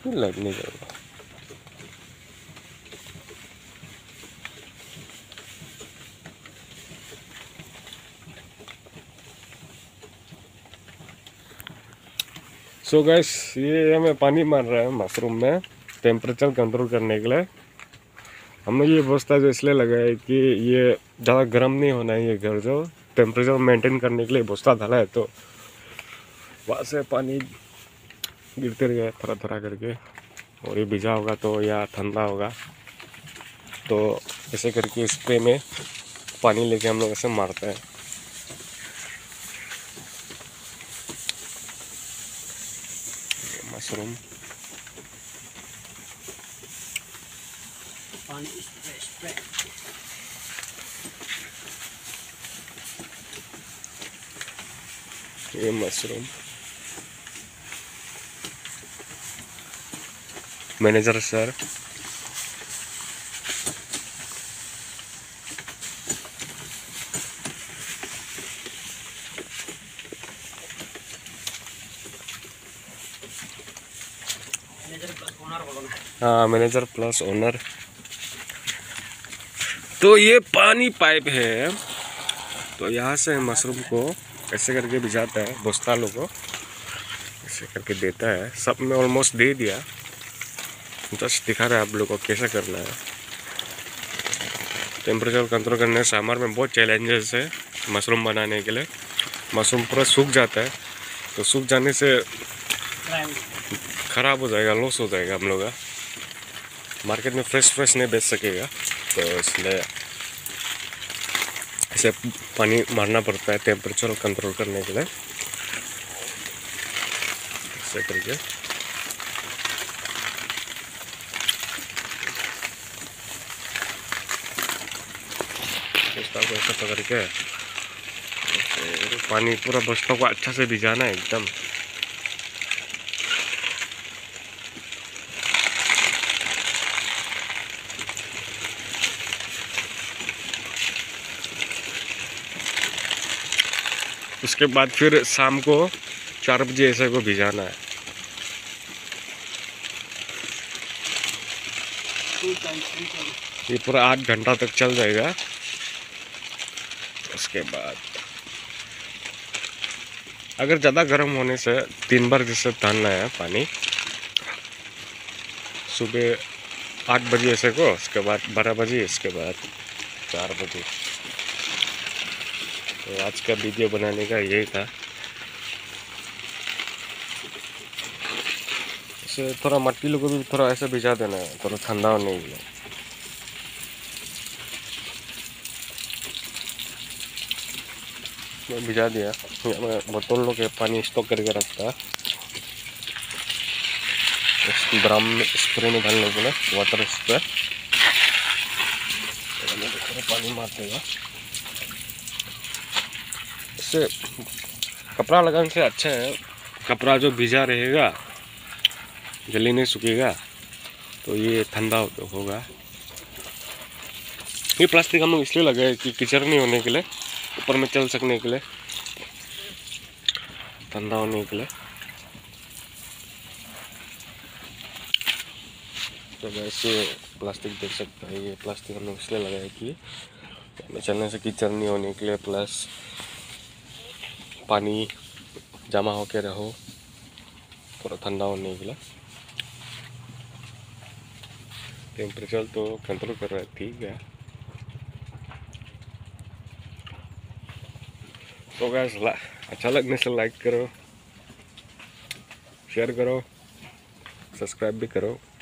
Light नहीं जल रहा। सो गाइस, ये हमें पानी मार रहा है मशरूम में टेम्परेचर कंट्रोल करने के लिए। हमने ये व्यवस्था जो इसलिए लगाया कि ये ज़्यादा गर्म नहीं होना है, ये घर जो टेम्परेचर मेंटेन करने के लिए व्यवस्था डाला है, तो वहाँ से पानी गिरते रहेगा थोड़ा थोड़ा करके, और ये भिजा होगा तो या ठंडा होगा तो ऐसे करके स्प्रे में पानी लेके हम लोग ऐसे मारते हैं। मशरूम पानी स्प्रे ये मशरूम मैनेजर सर हाँ, मैनेजर प्लस ओनर। तो ये पानी पाइप है, तो यहाँ से मशरूम को ऐसे करके भिजाता है, बोस्ता लोग को ऐसे करके देता है। सब में ऑलमोस्ट दे दिया, जस्ट दिखा रहा है आप लोग को कैसे करना है। टेम्परेचर कंट्रोल करने समर में बहुत चैलेंजेस है मशरूम बनाने के लिए। मशरूम पूरा सूख जाता है, तो सूख जाने से ख़राब हो जाएगा, लॉस हो जाएगा हम लोग का। मार्केट में फ्रेश नहीं बेच सकेगा, तो इसलिए ऐसे पानी मारना पड़ता है टेम्परेचर कंट्रोल करने के लिए। ऐसे करके बस्ता को ऐसा पकड़ के पानी पूरा बस्ता को अच्छा से भिजाना है एकदम। उसके बाद फिर शाम को 4 बजे ऐसे को भिजाना है। ये पूरा 8 घंटा तक चल जाएगा। उसके बाद अगर ज़्यादा गर्म होने से 3 बार जैसे डालना है पानी, सुबह 8 बजे ऐसे को, उसके बाद 12 बजे, इसके बाद 4 बजे। तो आज का वीडियो बनाने का यही था। इसे थोड़ा मट्टी लोगों को भी थोड़ा ऐसे भिजा देना है, थोड़ा ठंडा होने के लिए। मैं भिजा दिया, मैं बोतल लोग के पानी स्टॉक करके रखता है ड्रम में स्प्रे में डालने के लिए, वाटर स्प्रे। पानी मार देगा। इससे कपड़ा लगाने से अच्छा है, कपड़ा जो भिजा रहेगा जल्दी नहीं सूखेगा, तो ये ठंडा होगा। ये प्लास्टिक हम लोग इसलिए लगाए कि कीचड़ नहीं होने के लिए, ऊपर में चल सकने के लिए, ठंडा होने के लिए। तो वैसे प्लास्टिक देख सकते हैं, ये प्लास्टिक हम लोग इसलिए लगाए कि चलने से कीचड़ नहीं होने के लिए, प्लस पानी जमा होके रहो थोड़ा ठंडा होने के लिए। टेम्परेचर तो कंट्रोल कर रहा है, ठीक है। तो गाइस, अच्छा लगने से लाइक करो, शेयर करो, सब्सक्राइब भी करो।